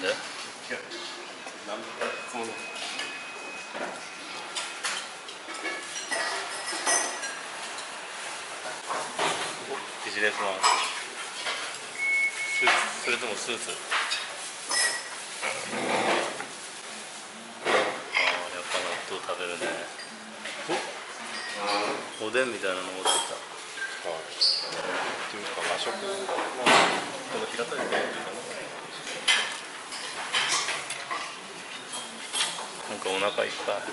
で？ いや、なんでこのビジネスマンそれともスーツ？やっぱ納豆食べるね。おでんみたいなの持ってきた。 っていうか和食のこの平たいのがいいかな。 なんかお腹いっぱい。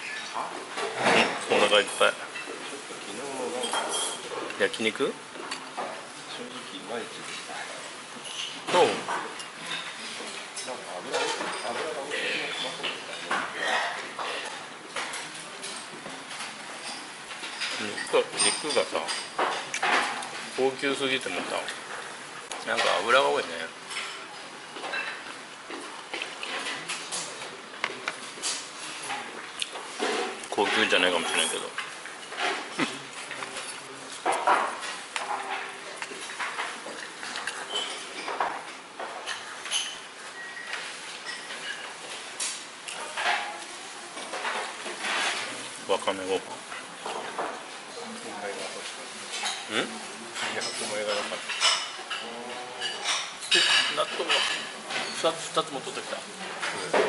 お腹いっぱい。 昨日の焼肉？ 正直いまいちでした。 そう。 なんか油が落ちてますね。 肉がさ高級すぎてもさなんか油が多いね。高級じゃないかもしれないけどわかめご飯。うん？ いや、白米が良かった。 納豆が2つも取ってきた。